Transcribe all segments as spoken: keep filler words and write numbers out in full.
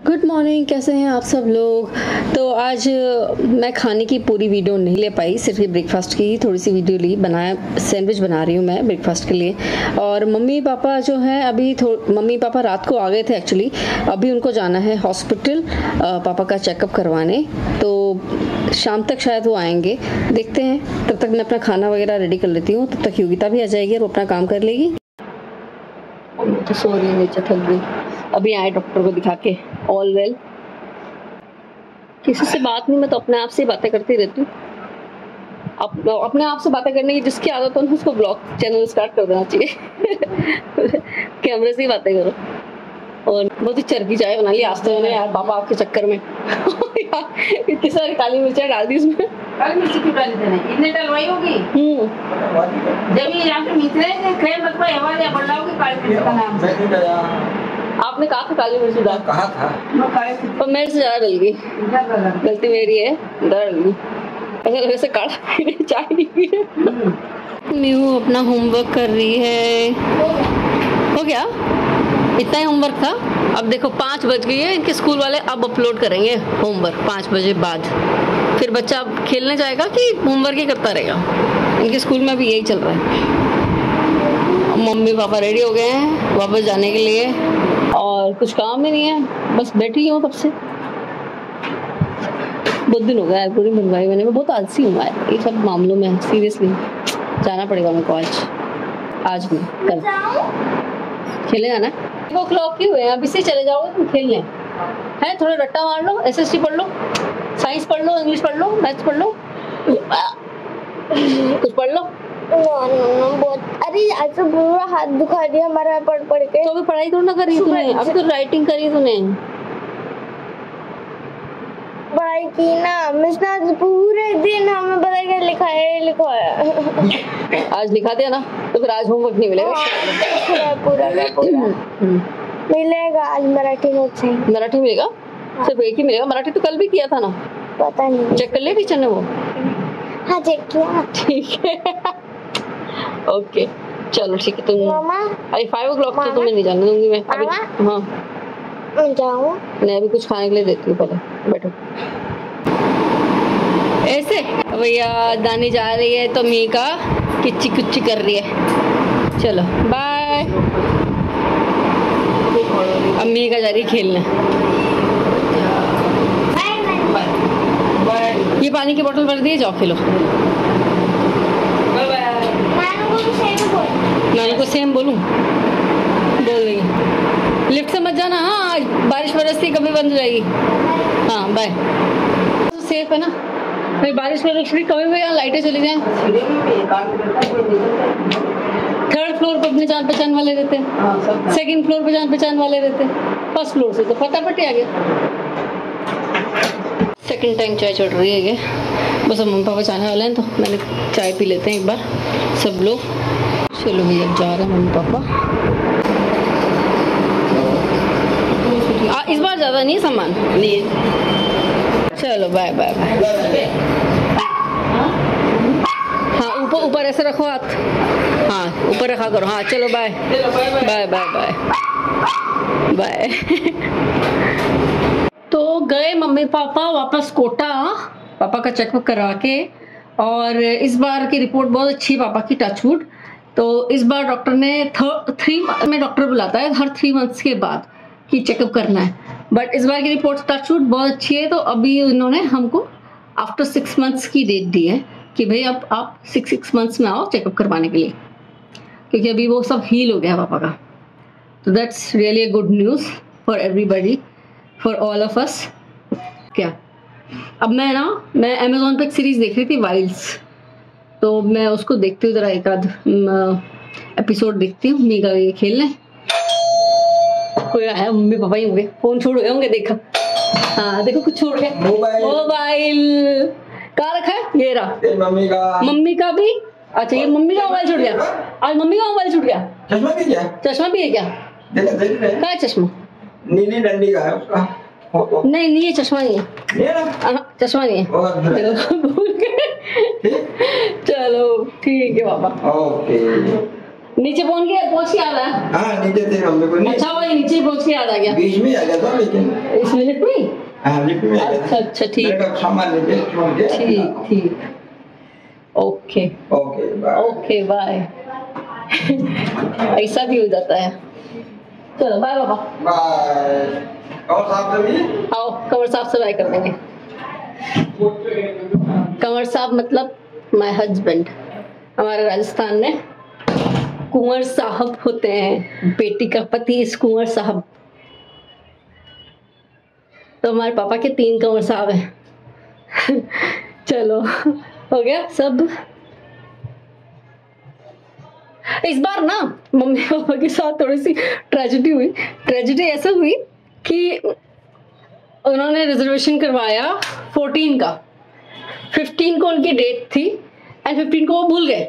Good morning, कैसे हैं आप सब लोग। तो आज मैं खाने की पूरी वीडियो नहीं ले पाई, सिर्फ ये ब्रेकफास्ट की थोड़ी सी वीडियो ली। बनाया सैंडविच बना रही हूँ मैं ब्रेकफास्ट के लिए। और मम्मी पापा जो हैं अभी मम्मी पापा रात को आ गए थे एक्चुअली। अभी उनको जाना है हॉस्पिटल पापा का चेकअप करवाने, तो शाम तक शायद वो आएंगे, देखते हैं। तब तक मैं अपना खाना वगैरह रेडी कर लेती हूँ, तब तक योगिता भी आ जाएगी और वो अपना काम कर लेगी। तो सो रही नीचे, थक गई। अभी आए डॉक्टर को दिखा के, ऑल वेल। किसी से बात नहीं, मैं तो अपने आप से बातें करती रहती हूँ। अप, अपने आप से बातें करने की जिसकी आदत हो ना, उसको ब्लॉग चैनल स्टार्ट कर देना चाहिए। कैमरे से ही बातें करो। और बहुत ही चरकी चाय बना ली आज तो मैंने यार, पापा आपके चक्कर में। इतनी सारी काली मिर्चा डाल दी उसमें। काली मिर्ची क्यों डाली तूने? इतने डलवाई होगी। हम्म जब ये यहाँ पे मित्र है, क्लेम मत पाए हवा या बढ़ाओगे काली मिर्च का नाम। आपने कहा था काली मिर्च डाल, कहा था पर मेरे से ज्यादा डल गई। गलती मेरी है, ज्यादा डल गई। ऐसा वैसे काढ़ा चाय नहीं पी रहे। मीनू अपना होमवर्क कर रही है। हो गया, इतना ही होमवर्क था। अब देखो पाँच बज गई है, इनके स्कूल वाले अब अपलोड करेंगे होमवर्क पाँच बजे बाद। फिर बच्चा खेलने जाएगा कि होमवर्क ही करता रहेगा। इनके स्कूल में अभी यही चल रहा है। मम्मी पापा रेडी हो गए हैं वापस जाने के लिए, और कुछ काम ही नहीं है, बस बैठी हूँ तब से। बहुत दिन हो गया है पूरी बनवाई मैंने। मैं बहुत आलसी हूँ यार ये सब मामलों में, सीरियसली। जाना पड़ेगा मेरे को आज आज भी कल खेलने जाना है। वो क्लॉक ही हुए हैं, अब इसे चले जाओगे तुम खेलने हैं। थोड़ा रट्टा मार लो, एसएसटी पढ़ लो, साइंस पढ़ लो, इंग्लिश पढ़ लो, मैथ्स पढ़ लो, कुछ पढ़ लो। बहुत अरे आज तो पूरा हाथ दुखा दिया हमारा पढ़ पढ़ के। तो अभी पढ़ाई तो ना करी तूने, अभी तो राइटिंग करी तूने। पढ़ाई की ना मिस ना, पूरे दिन हमें पता क्या लिखा है लिखा है। आज लिखा दिया ना, तो फिर आज होमवर्क नहीं मिलेगा। पूरा पूरा पूरा मिलेगा आज मराठी नोट से। मराठी मिलेगा? सिर्फ एक ही मिलेगा? मराठी तो कल भी किया था ना। पता नहीं, चेक कर लिया टीचर ने वो? हाँ चेक किया। ठीक है, ओके चलो ठीक है। तुम मामा अरे फाइव ओ क्लॉक तो तुम्हें नहीं जाने दूंगी मैं अभी। हाँ मैं जाऊँ? नहीं, अभी कुछ खाने के लिए देती हूँ, पहले बैठो। ऐसे भैया दानी जा रही है तो मीका किच्ची कुच्ची कर रही है। चलो बाय। अब मीका जा रही है खेलने। ये पानी की बोतल भर दी, जाओ खेलो। नानू को सेम बोलूं? बोल रही लिफ्ट से मत जाना। हाँ बारिश बरसती कभी बंद हो जाएगी। हाँ बाय। तो सेफ है ना भाई, बारिश बरसती कभी भी यहाँ लाइटें चली जाएं। थर्ड फ्लोर पर अपने जान पहचान वाले रहते हैं, सेकंड फ्लोर पे जान पहचान वाले रहते हैं, फर्स्ट फ्लोर से तो फटाफट ही आ गया। सेकंड टाइम चाय चढ़ रही है ये। बस अब मम्मी पापा जाने वाले हैं तो मैंने चाय पी लेते हैं एक बार सब लोग। चलो भैया अब जा रहे हैं मम्मी पापा। आ, इस बार ज्यादा नहीं सामान लिए। चलो बाय बाय बाय। हाँ ऊपर ऊपर ऐसे रखो हाथ, हाँ ऊपर रखा करो। हाँ चलो bye bye bye bye bye. तो गए मम्मी पापा वापस कोटा, पापा का चेकअप करवा के। और इस बार की रिपोर्ट बहुत अच्छी पापा की, टचवुड। तो इस बार डॉक्टर ने थ्री मंथ में डॉक्टर बुलाता है हर थ्री मंथ्स के बाद कि चेकअप करना है। बट इस बार की रिपोर्ट टचवुड बहुत अच्छी है। तो अभी उन्होंने हमको आफ्टर सिक्स मंथ्स की डेट दी है कि भाई अब आप सिक्स सिक्स मंथ्स में आओ चेकअप करवाने के लिए, क्योंकि अभी वो सब हील हो गया पापा का। तो that's really a good news for everybody, for all of us. क्या अब मैं ना मैं अमेजोन पे एक सीरीज देख रही थी वाइल्ड्स, तो मैं उसको देखती हूँ, जरा एक आध एपिसोड देखती हूँ। मीगा ये खेलने कोई आया, मम्मी पापा ही होंगे, फोन छोड़ गए होंगे। देखा हाँ देखो कुछ छोड़ गए। मोबाइल कहाँ रखा है? ये रहा मम्मी का। मम्मी का भी? अच्छा ये मम्मी का मोबाइल छूट गया आज। मम्मी का मोबाइल छूट गया। चश्मा भी क्या? चश्मा भी है क्या? कहाँ है चश्मा? नीली डंडी का है उसका। नहीं नहीं ये चश्मा नहीं है, चश्मा नहीं है। भूल गए। चलो ठीक है पापा। ओके नीचे पहुंच के पहुंच के याद आया? हाँ नीचे थे मम्मी को। अच्छा वही नीचे पहुंच के याद आ गया। बीच में आ गया था लेकिन इस लिफ्ट में? हाँ लिफ्ट में आ गया था। अच्छा अच्छा ठीक। मेरा सामान नीचे छोड़ के। ठीक ठीक। Okay okay bye. Okay bye. ऐसा भी हो जाता है। चलो बाय बाबा। बाय। और साहब से भी आओ कंवर साहब से बाय कर देंगे। कंवर साहब मतलब माय हस्बैंड। हमारे राजस्थान में कुंवर साहब होते हैं, बेटी का पति इस कुंवर साहब। तो हमारे पापा के तीन कंवर साहब हैं। चलो हो गया सब। इस बार ना मम्मी पापा के साथ थोड़ी सी ट्रेजेडी हुई। ट्रेजेडी ऐसा हुई कि उन्होंने रिजर्वेशन करवाया फोर्टीन का, फिफ्टीन को उनकी डेट थी एंड फिफ्टीन को वो भूल गए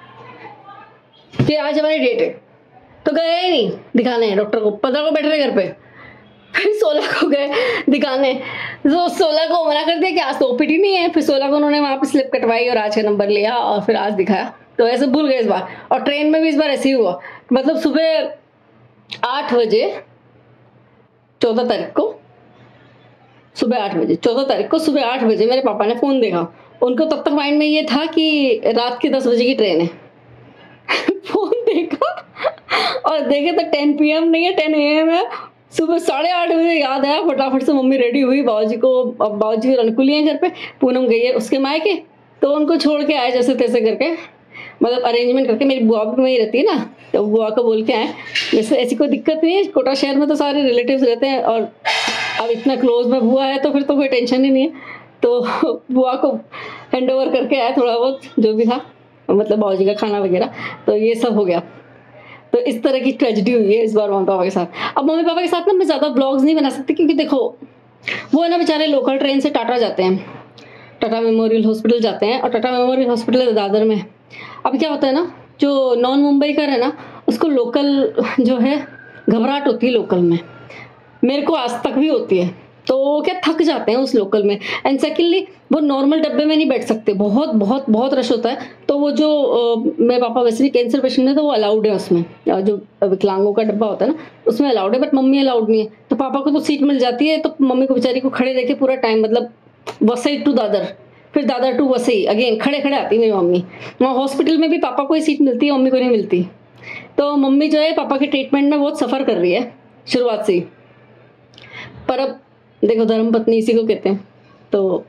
कि आज हमारी डेट है, तो गए ही नहीं दिखाने डॉक्टर को। पंद्रह को बैठे रहे घर पे, फिर सोलह को गए दिखाने। तो सोलह को मना कर दिया कि आज तो ओपीडी नहीं है। फिर सोलह को उन्होंने वहाँ पे स्लिप कटवाई और आज का नंबर लिया और फिर आज दिखाया। तो ऐसे भूल गए इस बार। और ट्रेन में भी इस बार ऐसे ही हुआ, मतलब सुबह आठ बजे चौदह तारीख को सुबह आठ बजे चौदह तारीख को सुबह आठ बजे मेरे पापा ने फ़ोन देखा। उनको तब तक माइंड में ये था कि रात के दस बजे की ट्रेन है। फोन देखा और देखे तो टेन पी एम नहीं है, टेन ए एम है। सुबह साढ़े आठ बजे याद आया, फटाफट से मम्मी रेडी हुई। बाबूजी को, अब बाबूजी रणकुली है घर पे, पूनम गई है उसके मायके, तो उनको छोड़ के आए जैसे तैसे करके, मतलब अरेंजमेंट करके। मेरी बुआ भी वहीं रहती है ना, तो बुआ को बोल के आए। वैसे ऐसी कोई दिक्कत नहीं है, कोटा शहर में तो सारे रिलेटिव्स रहते हैं और अब इतना क्लोज में बुआ है तो फिर तो कोई टेंशन ही नहीं है। तो बुआ को हैंड ओवर करके आया थोड़ा बहुत जो भी था, मतलब बाबूजी का खाना वगैरह, तो ये सब हो गया। तो इस तरह की ट्रेजेडी हुई है इस बार मम्मी पापा के साथ। अब मम्मी पापा के साथ ना मैं ज़्यादा ब्लॉग्स नहीं बना सकती, क्योंकि देखो वो है ना बेचारे लोकल ट्रेन से टाटा जाते हैं, टाटा मेमोरियल हॉस्पिटल जाते हैं, और टाटा मेमोरियल हॉस्पिटल है दादर में। अब क्या होता है ना, जो नॉन मुंबई का है ना, उसको लोकल जो है घबराहट होती है लोकल में। मेरे को आज तक भी होती है। तो वो क्या थक जाते हैं उस लोकल में। एंड सेकेंडली वो नॉर्मल डब्बे में नहीं बैठ सकते, बहुत बहुत बहुत रश होता है। तो वो जो आ, मेरे पापा वैसे भी कैंसर पेशेंट है तो वो अलाउड है उसमें, जो विकलांगों का डब्बा होता है ना उसमें अलाउड है, बट मम्मी अलाउड नहीं है। तो पापा को तो सीट मिल जाती है, तो मम्मी को बेचारी को खड़े रह के पूरा टाइम, मतलब वसई टू दादर, फिर दादर टू वसई, अगेन खड़े खड़े आती है मेरी मम्मी। वहाँ हॉस्पिटल में भी पापा को ही सीट मिलती है, मम्मी को नहीं मिलती। तो मम्मी जो है पापा के ट्रीटमेंट में बहुत सफ़र कर रही है शुरुआत से ही। पर अब देखो धर्म पत्नी इसी को कहते हैं। तो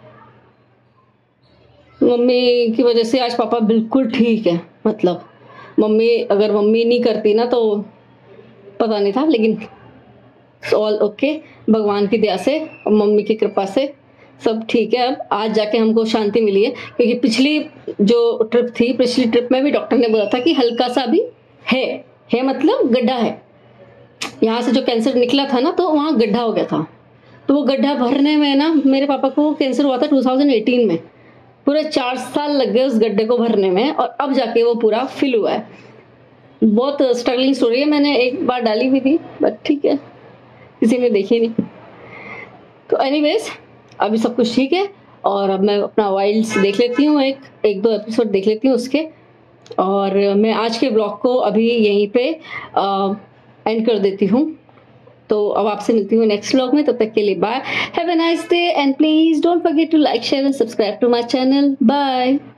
मम्मी की वजह से आज पापा बिल्कुल ठीक है। मतलब मम्मी, अगर मम्मी नहीं करती ना तो पता नहीं था, लेकिन ऑल ओके, भगवान की दया से और मम्मी की कृपा से सब ठीक है। अब आज जाके हमको शांति मिली है, क्योंकि पिछली जो ट्रिप थी, पिछली ट्रिप में भी डॉक्टर ने बोला था कि हल्का सा भी है है मतलब गड्ढा है। यहाँ से जो कैंसर निकला था ना, तो वहाँ गड्ढा हो गया था। तो वो गड्ढा भरने में ना, मेरे पापा को कैंसर हुआ था टू थाउजेंड एटीन में, पूरे चार साल लग गए उस गड्ढे को भरने में, और अब जाके वो पूरा फिल हुआ है। बहुत स्ट्रगलिंग स्टोरी है, मैंने एक बार डाली भी थी, बट ठीक है किसी ने देखी नहीं। तो एनीवेज अभी सब कुछ ठीक है, और अब मैं अपना वाइल्ड्स देख लेती हूँ, एक एक दो एपिसोड देख लेती हूँ उसके, और मैं आज के ब्लॉग को अभी यहीं पे एंड कर देती हूँ। तो अब आपसे मिलती हूँ नेक्स्ट व्लॉग में, तब तक के लिए bye, have a nice day and please don't forget to like share and subscribe to my channel. Bye.